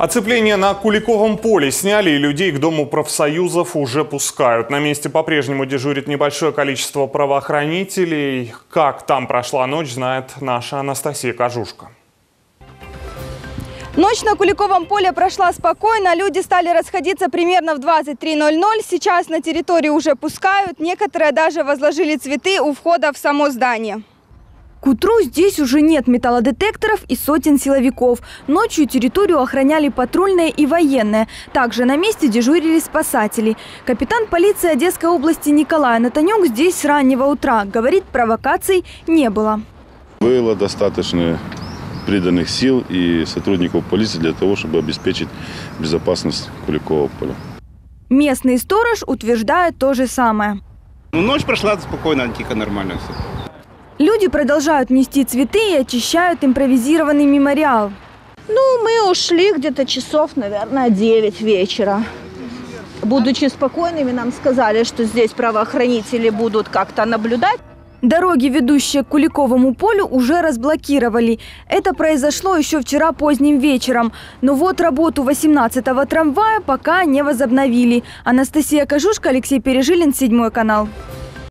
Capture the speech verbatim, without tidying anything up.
Оцепление на Куликовом поле сняли, и людей к Дому профсоюзов уже пускают. На месте по-прежнему дежурит небольшое количество правоохранителей. Как там прошла ночь, знает наша Анастасия Кожушка. Ночь на Куликовом поле прошла спокойно. Люди стали расходиться примерно в двадцать три ноль ноль. Сейчас на территорию уже пускают. Некоторые даже возложили цветы у входа в само здание. К утру здесь уже нет металлодетекторов и сотен силовиков. Ночью территорию охраняли патрульные и военные. Также на месте дежурили спасатели. Капитан полиции Одесской области Николай Натанюк здесь с раннего утра. Говорит, провокаций не было. Было достаточно приданных сил и сотрудников полиции для того, чтобы обеспечить безопасность Куликового поля. Местный сторож утверждает то же самое. Ну, ночь прошла спокойно, тихо, нормально все. Люди продолжают нести цветы и очищают импровизированный мемориал. Ну, мы ушли где-то часов, наверное, девять вечера. Будучи спокойными, нам сказали, что здесь правоохранители будут как-то наблюдать. Дороги, ведущие к Куликовому полю, уже разблокировали. Это произошло еще вчера поздним вечером. Но вот работу восемнадцатого трамвая пока не возобновили. Анастасия Кожушка, Алексей Пережилин, седьмой канал.